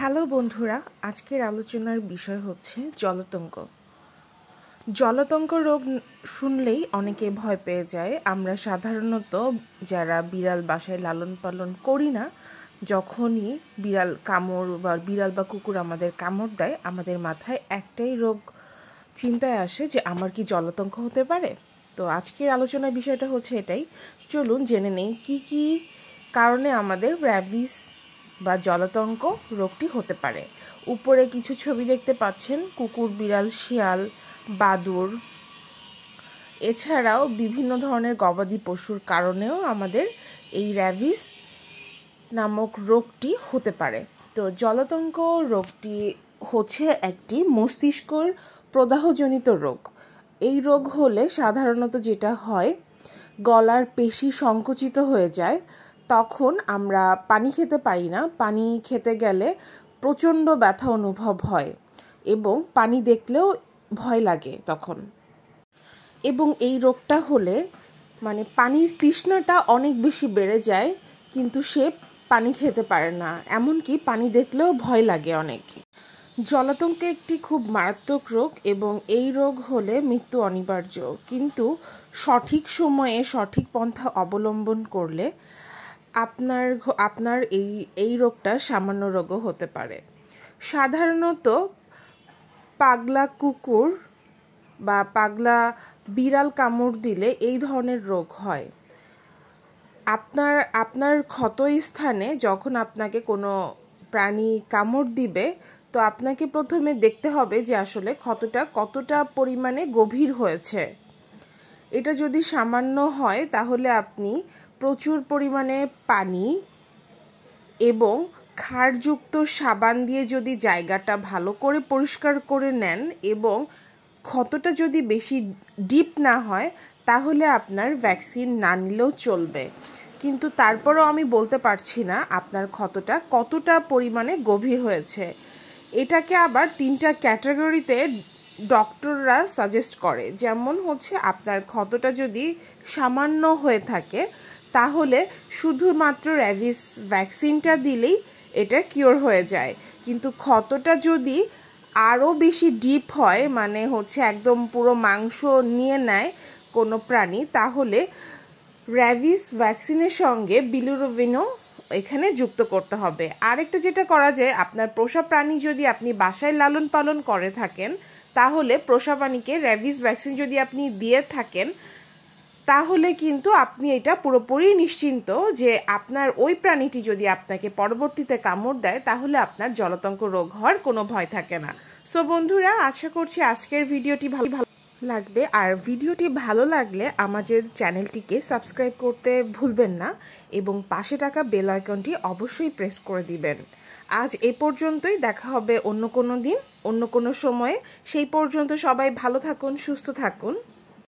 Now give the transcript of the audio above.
Hello বন্ধুরা, আজকের আলোচনার বিষয় হচ্ছে জলাতঙ্ক। জলাতঙ্ক রোগ শুনলেই অনেকে ভয় পেয়ে যায়। আমরা সাধারণত যারা বিড়াল বাসায় লালন পালন করি না, যখনই বিড়াল বা কুকুর আমাদের কামড় দেয়, আমাদের মাথায় একটাই রোগ চিন্তায় আসে যে আমার কি জলাতঙ্ক হতে পারে। তো আজকের আলোচনার বিষয়টা হচ্ছে এটাই। চলুন জেনে নেই কি কি কারণে আমাদের র্যাবিস বা জলাতঙ্ক রোগটি হতে পারে। উপরে কিছু ছবি দেখতে পাচ্ছেন, কুকুর, বিড়াল, শিয়াল, বাদুড়, এছাড়াও বিভিন্ন ধরনের গবাদি পশুর কারণেও আমাদের এই র্যাবিস নামক রোগটি হতে পারে। তো জলাতঙ্ক রোগটি হচ্ছে একটি মস্তিষ্কর প্রদাহজনিত রোগ। এই রোগ হলে সাধারণত যেটা হয়, গলার পেশি সংকুচিত হয়ে যায়। তখন আমরা পানি খেতে পারি না। পানি খেতে গেলে প্রচণ্ড ব্যথা অনুভব হয় এবং পানি দেখলেও ভয় লাগে তখন। এবং এই রোগটা হলে পানির তৃষ্ণাটা অনেক বেশি বেড়ে যায়, কিন্তু সে পানি খেতে পারে না, এমনকি পানি দেখলেও ভয় লাগে অনেক। জলাতঙ্ক একটি খুব মারাত্মক রোগ এবং এই রোগ হলে মৃত্যু অনিবার্য, কিন্তু সঠিক সময়ে সঠিক পন্থা অবলম্বন করলে আপনার এই রোগটা সামান্য রোগও হতে পারে। সাধারণত পাগলা কুকুর বা পাগলা বিড়াল কামড় দিলে এই ধরনের রোগ হয়। আপনার ক্ষত স্থানে যখন আপনাকে কোনো প্রাণী কামড় দিবে, তো আপনাকে প্রথমে দেখতে হবে যে আসলে ক্ষতটা কতটা পরিমাণে গভীর হয়েছে। এটা যদি সামান্য হয় তাহলে আপনি প্রচুর পরিমাণে পানি এবং ক্ষারযুক্ত সাবান দিয়ে যদি জায়গাটা ভালো করে পরিষ্কার করে নেন এবং ক্ষতটা যদি বেশি ডিপ না হয়, তাহলে আপনার ভ্যাকসিন না নিলেও চলবে। কিন্তু তারপরেও আমি বলতে পারছি না আপনার ক্ষতটা কতটা পরিমাণে গভীর হয়েছে। এটাকে আবার 3টা ক্যাটাগরিতে ডক্টররা সাজেস্ট করে। যেমন হচ্ছে, আপনার ক্ষতটা যদি সামান্য হয়ে থাকে তাহলে শুধুমাত্র র্যাবিস ভ্যাকসিনটা দিলেই এটা কিওর হয়ে যায়। কিন্তু ক্ষতটা যদি আরও বেশি ডিপ হয়, একদম পুরো মাংস নিয়ে নেয় কোনো প্রাণী, তাহলে র্যাবিস ভ্যাকসিনের সঙ্গে বিলিরুবিনও এখানে যুক্ত করতে হবে। আরেকটা যেটা করা যায়, আপনার পোষা প্রাণী যদি আপনি বাসায় লালন পালন করে থাকেন, তাহলে পোষা প্রাণীকে র্যাবিস ভ্যাকসিন যদি আপনি দিয়ে থাকেন, তাহলে কিন্তু আপনি এটা পুরোপুরি নিশ্চিন্ত যে আপনার ওই প্রাণীটি যদি আপনাকে পরবর্তীতে কামড় দেয়, তাহলে আপনার জলাতঙ্ক রোগ হওয়ার কোনো ভয় থাকে না। সো বন্ধুরা, আশা করছি আজকের ভিডিওটি ভালো লাগবে। আর ভিডিওটি ভালো লাগলে আমাদের চ্যানেলটিকে সাবস্ক্রাইব করতে ভুলবেন না এবং পাশে থাকা বেল আইকনটি অবশ্যই প্রেস করে দিবেন। আজ এ পর্যন্তই, দেখা হবে অন্য কোনো দিন, অন্য কোনো সময়ে। সেই পর্যন্ত সবাই ভালো থাকুন, সুস্থ থাকুন।